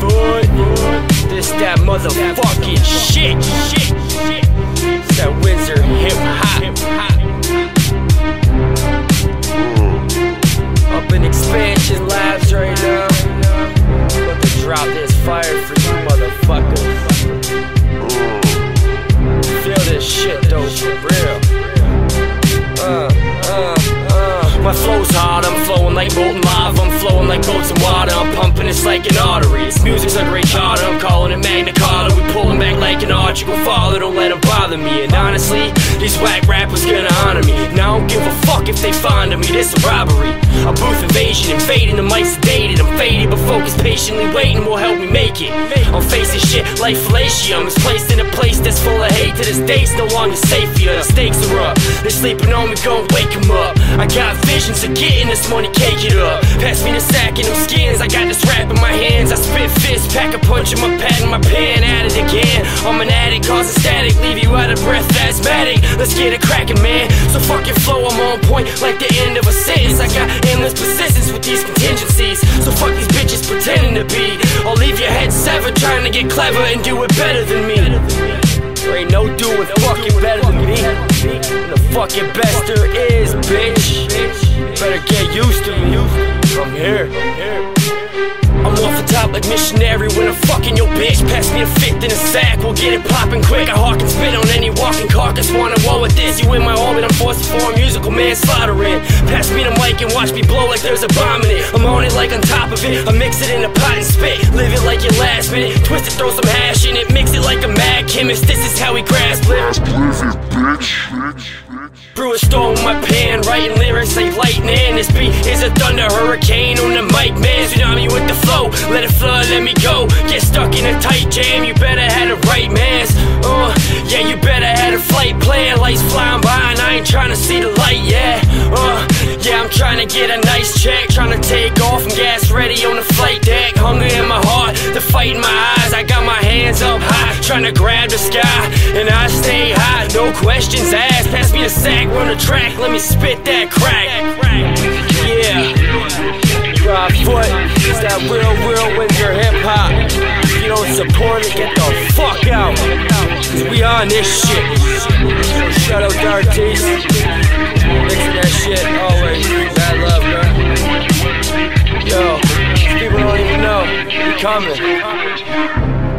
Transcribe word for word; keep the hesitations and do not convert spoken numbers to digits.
foot. This that motherfucking shit. It's that Windsor hip hop. Up in Expansion Labs right now. About to drop this fire for you motherfuckers. Feel this shit though, for real. Uh, uh, uh. My flow's hard, I'm flowing like molten lava. I'm flowing like boats in water, I'm pumping this like an artery. This music's a great charter, I'm calling it Magna Carta. We pulling back like an archical father, don't let them bother me. And honestly, these whack rappers gonna honor me. Now I don't give a fuck if they find me, this a robbery. A booth invasion, invading the mic sedated. I'm faded but focused, patiently waiting will help me make it. I'm facing shit like fellatio, misplaced in a place that's full of hate. To this day, it's no longer safe here, the stakes are up. They're sleeping on me, go and wake them up. I got visions of getting this money, cake it up. Pass me the sack and them skins, I got this rap in my hands. I spit fists, pack a punch in my pad and my pen. At it again, I'm an addict, causing static, leave you out of breath, asthmatic. Let's get it cracking, man. So fucking flow, I'm on point like the end of a sentence. I got endless persistence with these contingencies. So fuck these bitches pretending to be. I'll leave your head severed trying to get clever and do it better than me. There ain't no doing fucking better than me. I'm the fucking best there is, bitch. Better get used to me. I'm here. I'm off the top like missionary when I'm fucking your bitch. Pass me a fifth in a sack, we'll get it poppin' quick. I hawk and spit on any walking carcass. Wanna war with this, you in my orbit, I'm forced for a musical manslaughtering. Pass me the mic and watch me blow like there's a bomb in it. I'm on it like on top of it, I mix it in a pot and spit. Live it like your last minute, twist it, throw some hash in it. Mix it like a mad chemist, this is how we grasp it. Brew a storm in my pan, writing lyrics like lightning. This beat is a thunder hurricane on the mic, man. Tsunami with the flow, let it flood, let me go. Get stuck in a tight jam, you better have the right mans. Uh, yeah, you better have a flight plan. Lights flying by and I ain't trying to see the light, yeah. Uh, yeah, I'm trying to get a nice check, trying to take off and gas ready on the flight deck. Hunger in my heart, the fight in my eyes. I got my hands up high, trying to grab the sky, and I stay high, no questions asked. Pass me a sack, run the track, let me spit that crack. Yeah, Rob Foot, it's that real, real Windsor hip hop. If you don't support it, get the fuck out, cause we on this shit. Shout out D'Artiste, mixing that shit always. Bad love, man. Yo, people don't even know we coming.